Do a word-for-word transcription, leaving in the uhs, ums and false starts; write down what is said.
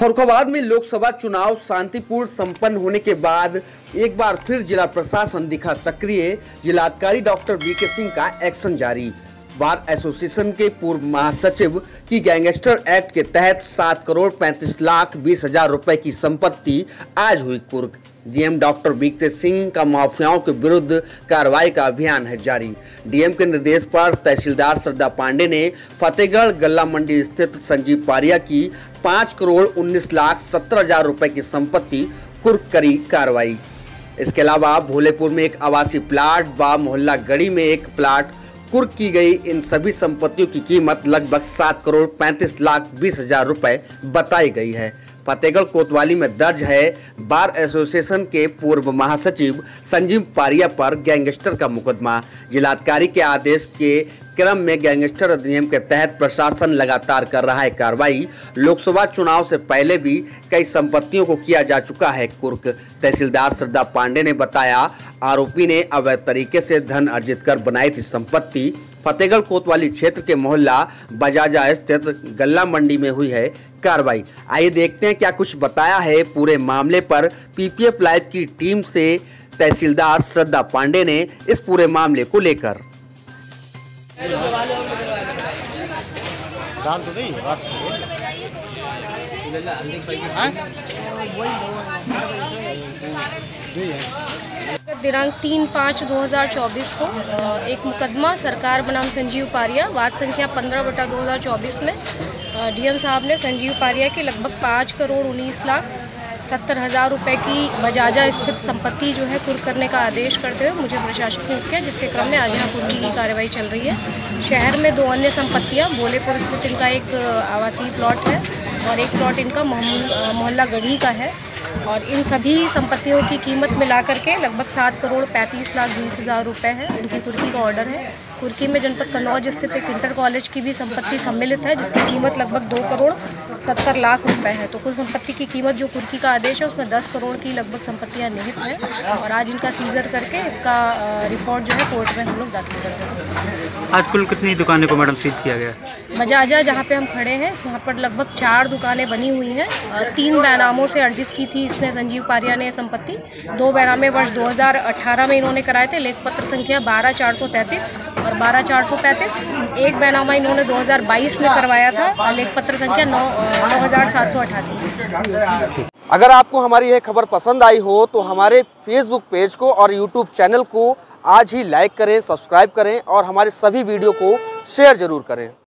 फर्रुखाबाद में लोकसभा चुनाव शांतिपूर्ण संपन्न होने के बाद एक बार फिर जिला प्रशासन दिखा सक्रिय। जिलाधिकारी डॉक्टर बी के सिंह का एक्शन जारी। बार एसोसिएशन के पूर्व महासचिव की गैंगस्टर एक्ट के तहत सात करोड़ पैंतीस लाख बीस हजार रुपए की संपत्ति आज हुई कुर्क। डीएम डॉक्टर बी के सिंह का माफियाओं के विरुद्ध कार्रवाई का अभियान है जारी। डीएम के निर्देश पर तहसीलदार श्रद्धा पांडे ने फतेहगढ़ गल्ला मंडी स्थित संजीव पारिया की पाँच करोड़ उन्नीस लाख सत्तर हजार रुपए की संपत्ति कुर्क करी कार्रवाई। इसके अलावा भोलेपुर में एक आवासीय प्लाट व मोहल्ला गढ़ी में एक प्लाट कुर्क की गई। इन सभी संपत्तियों की कीमत लगभग सात करोड़ पैंतीस लाख बीस हजार रुपए बताई गई है। फतेहगढ़ कोतवाली में दर्ज है बार एसोसिएशन के पूर्व महासचिव संजीव पारिया पर गैंगस्टर का मुकदमा। जिलाधिकारी के आदेश के क्रम में गैंगस्टर अधिनियम के तहत प्रशासन लगातार कर रहा है कार्रवाई। लोकसभा चुनाव से पहले भी कई संपत्तियों को किया जा चुका है कुर्क। तहसीलदार श्रद्धा पांडे ने बताया, आरोपी ने अवैध तरीके से धन अर्जित कर बनाई थी संपत्ति। फतेहगढ़ कोतवाली क्षेत्र के मोहल्ला बजाजा स्थित गल्ला मंडी में हुई है कार्रवाई। आइए देखते हैं क्या कुछ बताया है पूरे मामले पर पीपीएफ लाइव की टीम से तहसीलदार श्रद्धा पांडे ने इस पूरे मामले को लेकर। डाल तो नहीं दिनांक तीन पाँच दो हज़ार चौबीस को एक मुकदमा सरकार बनाम संजीव पारिया वाद संख्या पंद्रह बटा दो हज़ार चौबीस में डीएम साहब ने संजीव पारिया की लगभग पाँच करोड़ उन्नीस लाख सत्तर हज़ार रुपये की बजाजा स्थित संपत्ति जो है कुर्क करने का आदेश करते हुए मुझे प्रशासक ने किया, जिसके क्रम में आज यहाँ कुर्की की कार्रवाई चल रही है। शहर में दो अन्य संपत्तियाँ भोलेपुर स्थित इनका एक आवासीय प्लॉट है और एक प्लॉट इनका मोहल्ला गढ़ी का है और इन सभी संपत्तियों की कीमत मिला करके लगभग सात करोड़ पैंतीस लाख बीस हज़ार रुपये है। उनकी कुर्की का ऑर्डर है। कुर्की में जनपद कन्नौज स्थित एक इंटर कॉलेज की भी संपत्ति सम्मिलित है, जिसकी कीमत लगभग दो करोड़ सत्तर लाख रुपए है। तो कुल संपत्ति की कीमत जो कुर्की का आदेश है उसमें दस करोड़ की लगभग संपत्तियां निहित हैं और आज इनका सीजर करके इसका रिपोर्ट जो है कोर्ट में हम लोग दाखिल कर रहे हैं। आज कुल कितनी दुकानें को मैडम सीज किया गया? बजाजा जहाँ पे हम खड़े हैं यहाँ पर लगभग चार दुकानें बनी हुई हैं। तीन बैनामों से अर्जित की थी इसने संजीव पारिया ने संपत्ति। दो बैनामे वर्ष दो हज़ार अठारह में इन्होंने कराए थे, लेख पत्र संख्या बारह चार सौ तैंतीस और बारह चार सौ पैंतीस। एक बैनामा इन्होंने दो हज़ार बाईस में करवाया था, लेख पत्र संख्या नौ नौ हज़ार सात सौ अठासी। अगर आपको हमारी यह खबर पसंद आई हो तो हमारे फेसबुक पेज को और यूट्यूब चैनल को आज ही लाइक करें, सब्सक्राइब करें और हमारे सभी वीडियो को शेयर जरूर करें।